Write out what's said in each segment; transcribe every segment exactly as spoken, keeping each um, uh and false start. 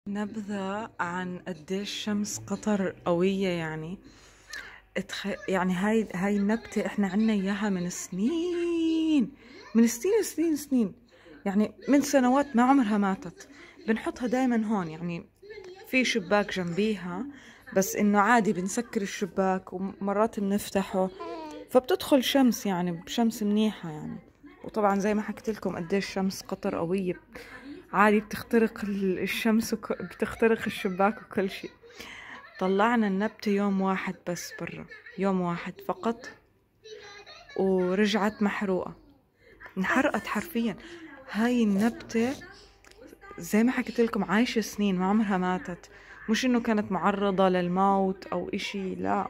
نبذة عن قديش شمس قطر قوية يعني اتخ... يعني هاي هاي النبتة احنا عنا اياها من سنين، من سنين سنين سنين، يعني من سنوات ما عمرها ماتت. بنحطها دايما هون، يعني في شباك جنبيها، بس انه عادي بنسكر الشباك ومرات بنفتحه فبتدخل شمس، يعني بشمس منيحة يعني. وطبعا زي ما حكيت لكم قديش شمس قطر قوية، عادي بتخترق ال- الشمس وك... بتخترق الشباك وكل شيء. طلعنا النبتة يوم واحد بس برا، يوم واحد فقط، ورجعت محروقة، انحرقت حرفيا. هاي النبتة زي ما حكيت لكم عايشة سنين، ما عمرها ماتت، مش انه كانت معرضة للموت او اشي، لا.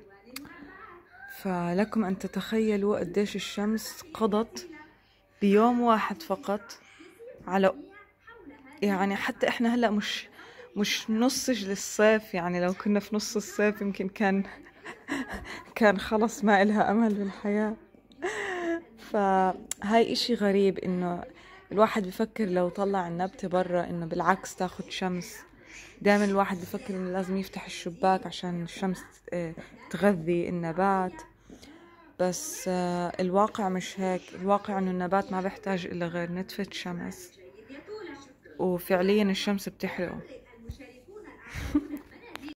فلكم ان تتخيلوا قديش الشمس قضت بيوم واحد فقط على، يعني حتى احنا هلأ مش مش نصج للصيف، يعني لو كنا في نص الصيف يمكن كان كان خلص ما إلها أمل بالحياة. فهاي إشي غريب إنه الواحد بفكر لو طلع النبتة برا إنه بالعكس تاخد شمس. دائما الواحد بفكر إنه لازم يفتح الشباك عشان الشمس آه، تغذي النبات، بس آه، الواقع مش هيك. الواقع إنه النبات ما بيحتاج إلا غير نتفة شمس، وفعليا الشمس بتحرقه.